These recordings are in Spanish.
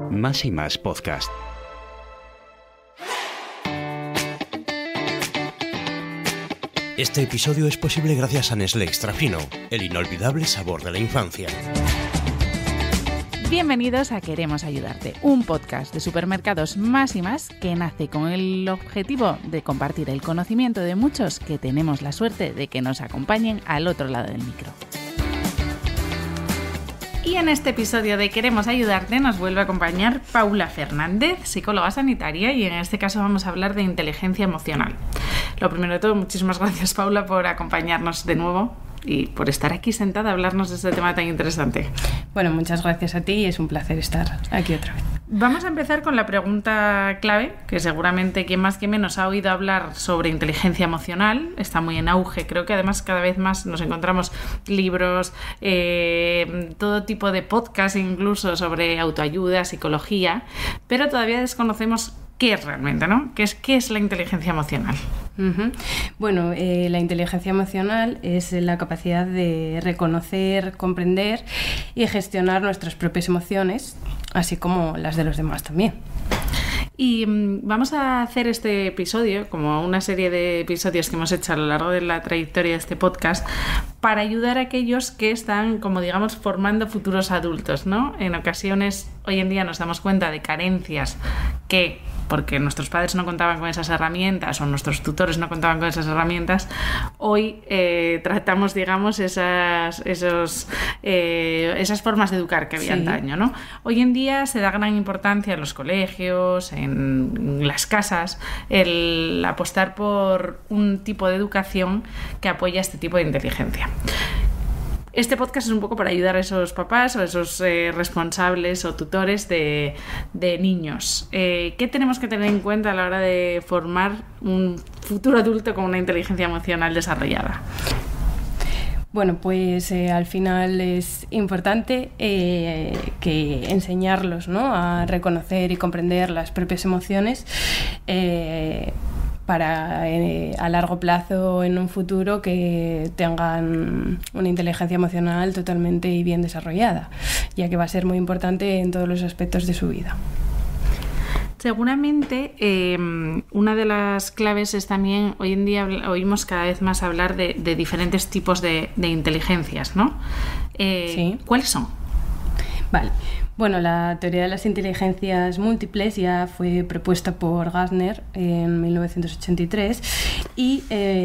Más y Más Podcast. Este episodio es posible gracias a Nestlé Extra Fino, el inolvidable sabor de la infancia. Bienvenidos a Queremos Ayudarte, un podcast de supermercados Más y Más que nace con el objetivo de compartir el conocimiento de muchos que tenemos la suerte de que nos acompañen al otro lado del micro. Y en este episodio de Queremos Ayudarte nos vuelve a acompañar Paula Fernández, psicóloga sanitaria, y en este caso vamos a hablar de inteligencia emocional. Lo primero de todo, muchísimas gracias, Paula, por acompañarnos de nuevo y por estar aquí sentada a hablarnos de este tema tan interesante. Bueno, muchas gracias a ti y es un placer estar aquí otra vez. Vamos a empezar con la pregunta clave, que seguramente quien más que menos ha oído hablar sobre inteligencia emocional, está muy en auge, creo que además cada vez más nos encontramos libros, todo tipo de podcasts incluso sobre autoayuda, psicología, pero todavía desconocemos qué es realmente, ¿no? ¿Qué es la inteligencia emocional? Uh-huh. Bueno, la inteligencia emocional es la capacidad de reconocer, comprender y gestionar nuestras propias emociones, así como las de los demás también. Y vamos a hacer este episodio, como una serie de episodios que hemos hecho a lo largo de la trayectoria de este podcast, para ayudar a aquellos que están, como digamos, formando futuros adultos, ¿no? En ocasiones, hoy en día nos damos cuenta de carencias que, porque nuestros padres no contaban con esas herramientas o nuestros tutores no contaban con esas herramientas, hoy tratamos, digamos, esas formas de educar que había antaño, ¿no? Hoy en día se da gran importancia en los colegios, en las casas, el apostar por un tipo de educación que apoya este tipo de inteligencia. Este podcast es un poco para ayudar a esos papás o a esos responsables o tutores de niños. ¿Qué tenemos que tener en cuenta a la hora de formar un futuro adulto con una inteligencia emocional desarrollada? Bueno, pues al final es importante que enseñarlos, ¿no?, a reconocer y comprender las propias emociones para a largo plazo, en un futuro, que tengan una inteligencia emocional totalmente y bien desarrollada, ya que va a ser muy importante en todos los aspectos de su vida. Seguramente una de las claves es también, hoy en día oímos cada vez más hablar de diferentes tipos de inteligencias, ¿no? Sí. ¿Cuáles son? Vale. Bueno, la teoría de las inteligencias múltiples ya fue propuesta por Gardner en 1983 y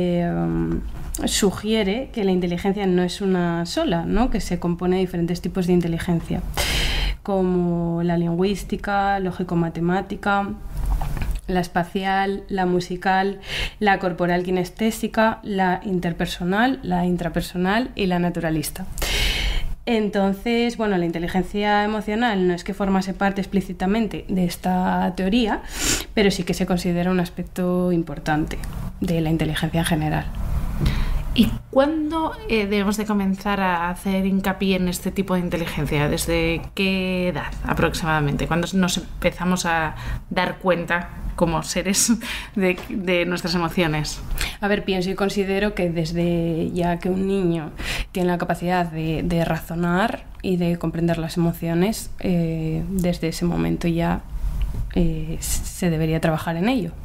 sugiere que la inteligencia no es una sola, ¿no?, que se compone de diferentes tipos de inteligencia, como la lingüística, lógico-matemática, la espacial, la musical, la corporal kinestésica, la interpersonal, la intrapersonal y la naturalista. Entonces, bueno, la inteligencia emocional no es que formase parte explícitamente de esta teoría, pero sí que se considera un aspecto importante de la inteligencia en general. ¿Y cuándo debemos de comenzar a hacer hincapié en este tipo de inteligencia? ¿Desde qué edad aproximadamente? ¿Cuándo nos empezamos a dar cuenta como seres de nuestras emociones? A ver, pienso y considero que desde ya que un niño tiene la capacidad de razonar y de comprender las emociones, desde ese momento ya se debería trabajar en ello.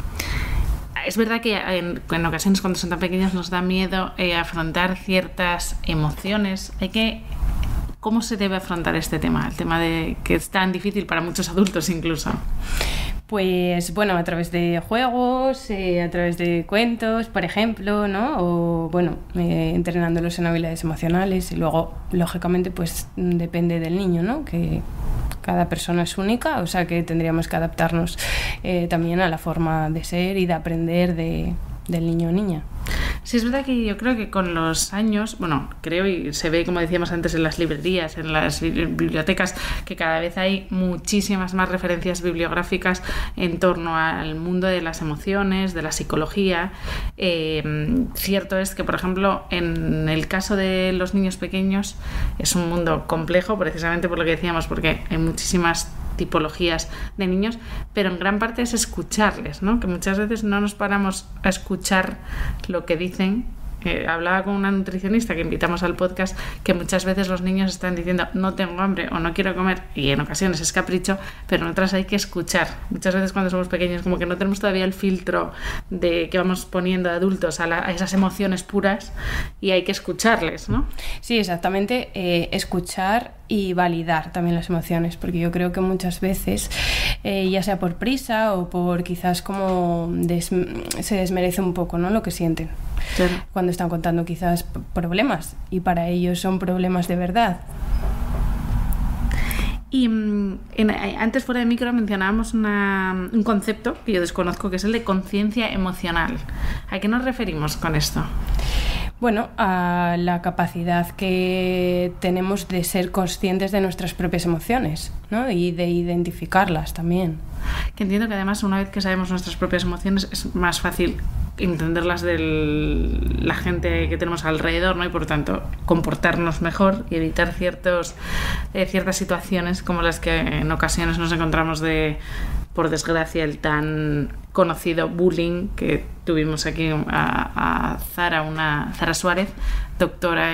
Es verdad que en ocasiones, cuando son tan pequeños, nos da miedo afrontar ciertas emociones. ¿Cómo se debe afrontar este tema? El tema de que es tan difícil para muchos adultos incluso. Pues bueno, a través de juegos, a través de cuentos, por ejemplo, ¿no? O bueno, entrenándolos en habilidades emocionales, y luego, lógicamente, pues depende del niño, ¿no?, que cada persona es única, o sea que tendríamos que adaptarnos también a la forma de ser y de aprender del niño o niña. Sí, es verdad que yo creo que con los años, bueno, creo y se ve, como decíamos antes, en las librerías, en las bibliotecas, que cada vez hay muchísimas más referencias bibliográficas en torno al mundo de las emociones, de la psicología. Cierto es que, por ejemplo, en el caso de los niños pequeños es un mundo complejo, precisamente por lo que decíamos, porque hay muchísimas tipologías de niños, pero en gran parte es escucharles, ¿no? Que muchas veces no nos paramos a escuchar lo que dicen hablaba con una nutricionista que invitamos al podcast, que muchas veces los niños están diciendo no tengo hambre o no quiero comer, y en ocasiones es capricho, pero en otras hay que escuchar. Muchas veces cuando somos pequeños como que no tenemos todavía el filtro de que vamos poniendo de adultos a esas emociones puras, y hay que escucharles, ¿no? Sí, exactamente, escuchar y validar también las emociones, porque yo creo que muchas veces, ya sea por prisa o por quizás como se desmerece un poco, ¿no?, lo que sienten, claro, cuando están contando quizás problemas, y para ellos son problemas de verdad. Y antes fuera de micro mencionábamos un concepto que yo desconozco, que es el de conciencia emocional. ¿A qué nos referimos con esto? Bueno, a la capacidad que tenemos de ser conscientes de nuestras propias emociones, ¿no?, y de identificarlas también. Que entiendo que además, una vez que sabemos nuestras propias emociones, es más fácil entenderlas de la gente que tenemos alrededor, ¿no?, y por tanto comportarnos mejor y evitar ciertas situaciones como las que en ocasiones nos encontramos por desgracia, el tan conocido bullying, que tuvimos aquí a Zara Suárez, doctora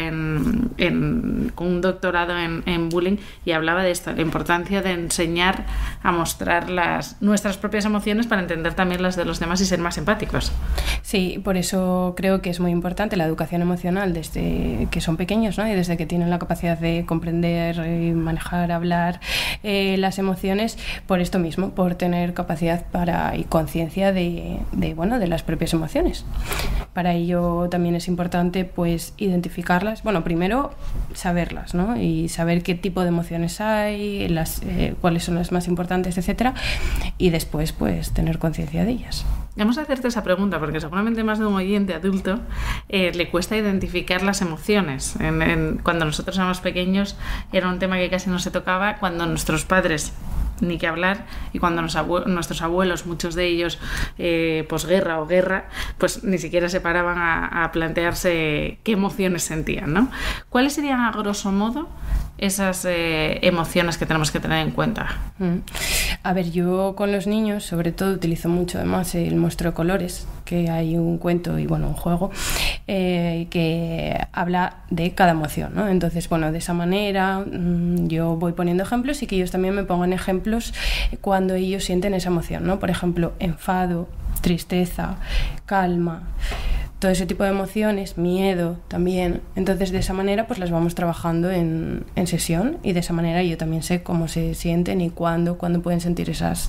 con un doctorado en bullying, y hablaba de esto, la importancia de enseñar a mostrar nuestras propias emociones para entender también las de los demás y ser más empáticos. Sí, por eso creo que es muy importante la educación emocional desde que son pequeños, ¿no?, y desde que tienen la capacidad de comprender, manejar, hablar las emociones, por esto mismo, por tener capacidad y conciencia de las propias emociones. Para ello también es importante pues identificarlas, primero saberlas, ¿no?, y saber qué tipo de emociones hay, cuáles son las más importantes, etcétera, y después pues tener conciencia de ellas. Vamos a hacerte esa pregunta porque seguramente más de un oyente adulto le cuesta identificar las emociones. Cuando nosotros éramos pequeños era un tema que casi no se tocaba, cuando nuestros padres ni que hablar, y cuando nuestros abuelos, muchos de ellos posguerra o guerra, pues ni siquiera se paraban a plantearse qué emociones sentían, ¿no? ¿Cuáles serían a grosso modo esas emociones que tenemos que tener en cuenta? A ver, yo con los niños sobre todo utilizo mucho además el monstruo de colores, que hay un cuento y un juego que habla de cada emoción, ¿no? Entonces, de esa manera yo voy poniendo ejemplos y que ellos también me pongan ejemplos cuando ellos sienten esa emoción, ¿no? Por ejemplo, enfado, tristeza, calma, todo ese tipo de emociones, miedo también. Entonces, de esa manera pues las vamos trabajando en sesión, y de esa manera yo también sé cómo se sienten y cuándo pueden sentir esas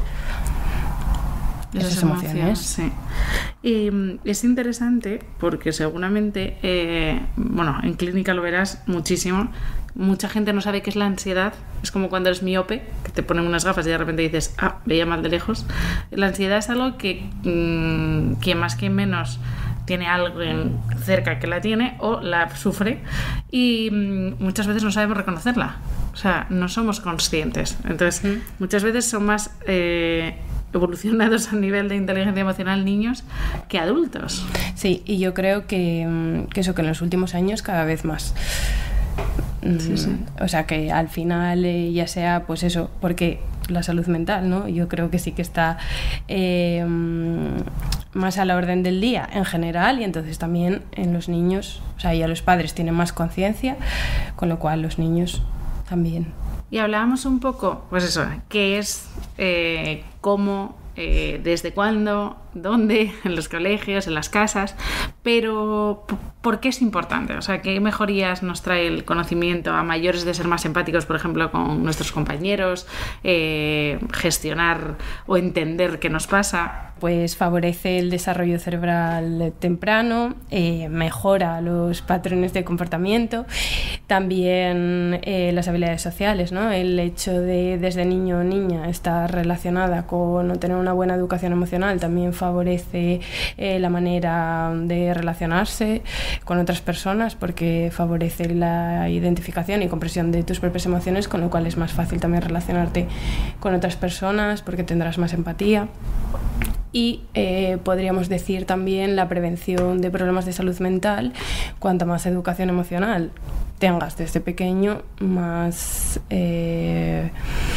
emociones. Sí. Y es interesante porque seguramente, en clínica lo verás muchísimo, mucha gente no sabe qué es la ansiedad. Es como cuando eres miope, que te ponen unas gafas y de repente dices, veía mal de lejos. La ansiedad es algo que quien más que menos tiene alguien cerca que la tiene o la sufre, y muchas veces no sabemos reconocerla. O sea, no somos conscientes. Entonces, muchas veces son más evolucionados a nivel de inteligencia emocional niños que adultos. Sí, y yo creo que en los últimos años cada vez más. Sí. O sea, que al final ya sea pues eso, porque la salud mental, ¿no?, yo creo que sí que está más a la orden del día en general, y entonces también en los niños, o sea, ya los padres tienen más conciencia, con lo cual los niños también. Y hablábamos un poco, pues eso, qué es, cómo, desde cuándo, dónde, en los colegios, en las casas, pero ¿por qué es importante? O sea, ¿qué mejorías nos trae el conocimiento a mayores de ser más empáticos, por ejemplo, con nuestros compañeros, gestionar o entender qué nos pasa? Pues favorece el desarrollo cerebral temprano, mejora los patrones de comportamiento, también las habilidades sociales, ¿no? El hecho de desde niño o niña estar relacionada con no tener una buena educación emocional también favorece la manera de relacionarse con otras personas, porque favorece la identificación y comprensión de tus propias emociones, con lo cual es más fácil también relacionarte con otras personas porque tendrás más empatía. Y podríamos decir también la prevención de problemas de salud mental. Cuanta más educación emocional tengas desde pequeño, más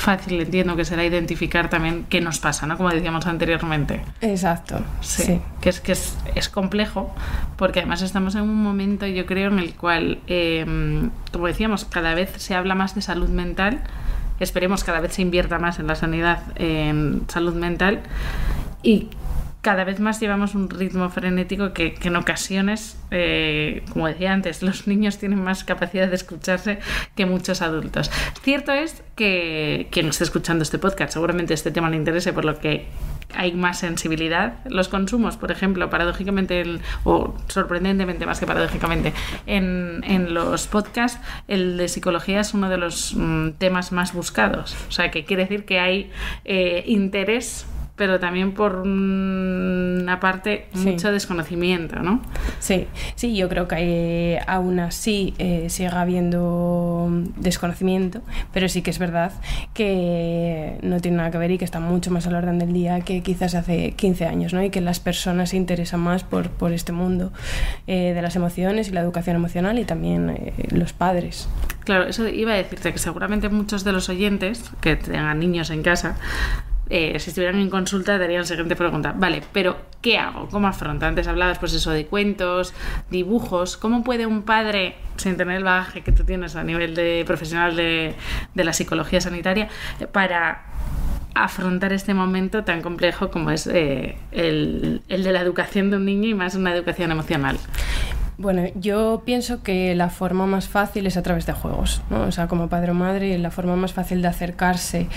fácil, entiendo que será identificar también qué nos pasa, ¿no? Como decíamos anteriormente. Exacto. Sí. Que es complejo, porque además estamos en un momento, yo creo, en el cual, como decíamos, cada vez se habla más de salud mental. Esperemos cada vez se invierta más en la sanidad, en salud mental, y cada vez más llevamos un ritmo frenético que en ocasiones, como decía antes, los niños tienen más capacidad de escucharse que muchos adultos. Cierto es que quien esté escuchando este podcast seguramente este tema le interese, por lo que hay más sensibilidad. Los consumos, por ejemplo, paradójicamente o sorprendentemente más que paradójicamente, en los podcasts, el de psicología es uno de los temas más buscados. O sea, que quiere decir que hay interés, pero también por una parte mucho desconocimiento, ¿no? Sí, yo creo que aún así sigue habiendo desconocimiento, pero sí que es verdad que no tiene nada que ver y que está mucho más al orden del día que quizás hace 15 años, ¿no? Y que las personas se interesan más por este mundo de las emociones y la educación emocional, y también los padres. Claro, eso iba a decirte, que seguramente muchos de los oyentes que tengan niños en casa, si estuvieran en consulta, darían la siguiente pregunta: vale, pero ¿qué hago? ¿Cómo afronto? Antes hablabas, pues eso, de cuentos, dibujos. ¿Cómo puede un padre, sin tener el bagaje que tú tienes a nivel de profesional de la psicología sanitaria, para afrontar este momento tan complejo como es el de la educación de un niño, y más una educación emocional? Bueno, yo pienso que la forma más fácil es a través de juegos, ¿no? O sea, como padre o madre, la forma más fácil de acercarse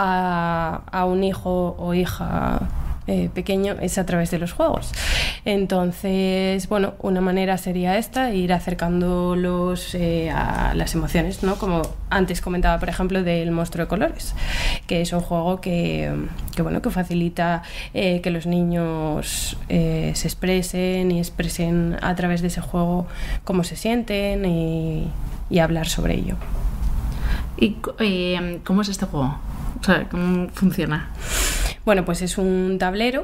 a un hijo o hija pequeño es a través de los juegos. Entonces, bueno, una manera sería esta, ir acercándolos a las emociones, ¿no? Como antes comentaba, por ejemplo, del monstruo de colores, que es un juego que facilita que los niños se expresen y expresen a través de ese juego cómo se sienten y hablar sobre ello. ¿Y cómo es este juego? O sea, ¿cómo funciona? Bueno, pues es un tablero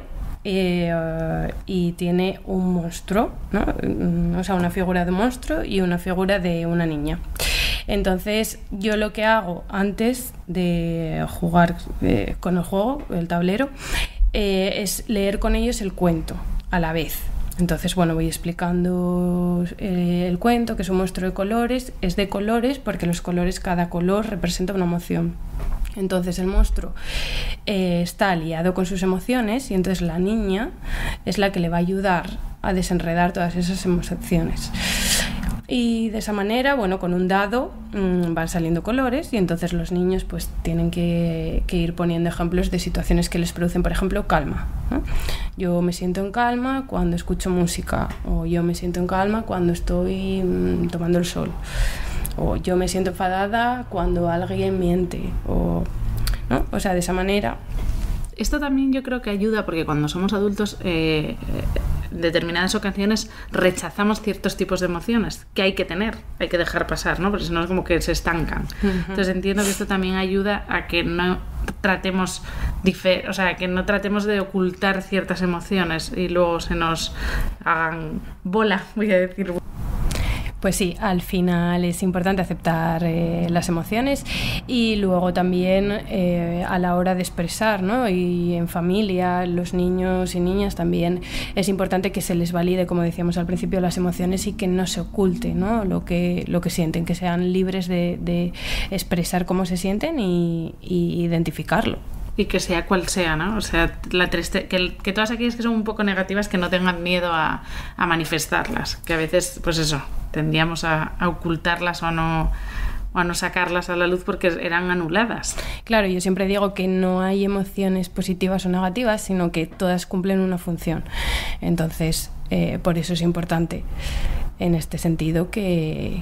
y tiene un monstruo, ¿no? O sea, una figura de monstruo y una figura de una niña. Entonces, yo lo que hago antes de jugar con el juego, el tablero, es leer con ellos el cuento a la vez. Entonces, bueno, voy explicando el cuento, que es un monstruo de colores. Es de colores porque los colores, cada color representa una emoción. Entonces el monstruo está aliado con sus emociones, y entonces la niña es la que le va a ayudar a desenredar todas esas emociones. Y de esa manera, bueno, con un dado van saliendo colores, y entonces los niños pues tienen que ir poniendo ejemplos de situaciones que les producen, por ejemplo, calma, ¿no? Yo me siento en calma cuando escucho música, o yo me siento en calma cuando estoy tomando el sol, o yo me siento enfadada cuando alguien miente, ¿no? O sea, de esa manera. Esto también yo creo que ayuda, porque cuando somos adultos, en determinadas ocasiones rechazamos ciertos tipos de emociones que hay que tener, hay que dejar pasar, ¿no? Porque si no es como que se estancan. Uh-huh. Entonces entiendo que esto también ayuda a que no tratemos que no tratemos de ocultar ciertas emociones y luego se nos hagan bola, voy a decir. Pues sí, al final es importante aceptar las emociones, y luego también a la hora de expresar, ¿no? Y en familia, los niños y niñas también es importante que se les valide, como decíamos al principio, las emociones, y que no se oculte, ¿no? lo que sienten, que sean libres de expresar cómo se sienten y identificarlo. Y que sea cual sea, ¿no? O sea, que todas aquellas que son un poco negativas, que no tengan miedo a manifestarlas, que a veces, pues eso, tendíamos a ocultarlas o a no sacarlas a la luz porque eran anuladas. Claro, yo siempre digo que no hay emociones positivas o negativas, sino que todas cumplen una función. Entonces, por eso es importante, en este sentido, que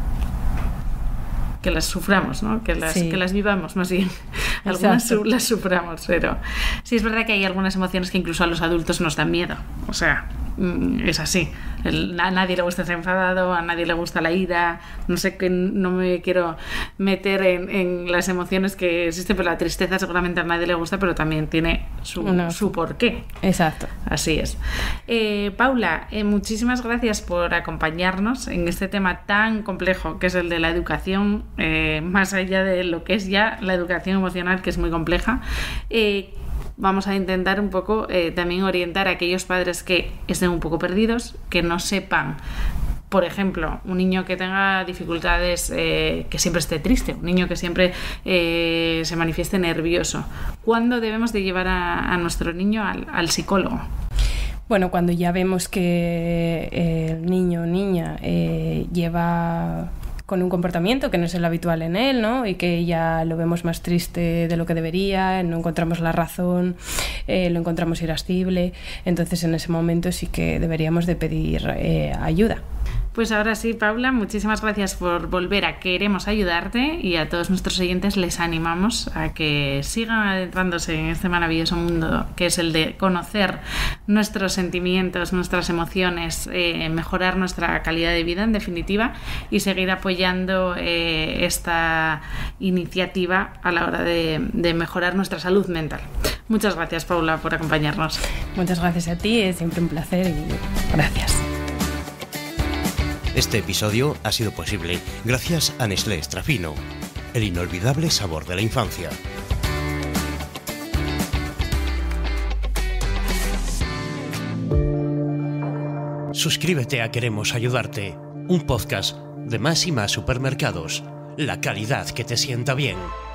las suframos, ¿no? Que las vivamos, más bien. Algunas las suframos, pero sí es verdad que hay algunas emociones que incluso a los adultos nos dan miedo. O sea, es así. A nadie le gusta estar enfadado, a nadie le gusta la ira, no sé, que no me quiero meter en las emociones que existen, pero la tristeza seguramente a nadie le gusta, pero también tiene su porqué. Exacto. Así es. Paula, muchísimas gracias por acompañarnos en este tema tan complejo que es el de la educación, más allá de lo que es ya la educación emocional, que es muy compleja. Vamos a intentar un poco también orientar a aquellos padres que estén un poco perdidos, que no sepan, por ejemplo, un niño que tenga dificultades, que siempre esté triste, un niño que siempre se manifieste nervioso. ¿Cuándo debemos de llevar a nuestro niño al psicólogo? Bueno, cuando ya vemos que el niño o niña lleva con un comportamiento que no es el habitual en él, ¿no? Y que ya lo vemos más triste de lo que debería, no encontramos la razón, lo encontramos irascible, entonces en ese momento sí que deberíamos de pedir ayuda. Pues ahora sí, Paula, muchísimas gracias por volver a Queremos Ayudarte, y a todos nuestros oyentes les animamos a que sigan adentrándose en este maravilloso mundo que es el de conocer nuestros sentimientos, nuestras emociones, mejorar nuestra calidad de vida en definitiva, y seguir apoyando esta iniciativa a la hora de mejorar nuestra salud mental. Muchas gracias, Paula, por acompañarnos. Muchas gracias a ti, es siempre un placer y gracias. Este episodio ha sido posible gracias a Nestlé Extra Fino, el inolvidable sabor de la infancia. Suscríbete a Queremos Ayudarte, un podcast de Más y Más Supermercados. La calidad que te sienta bien.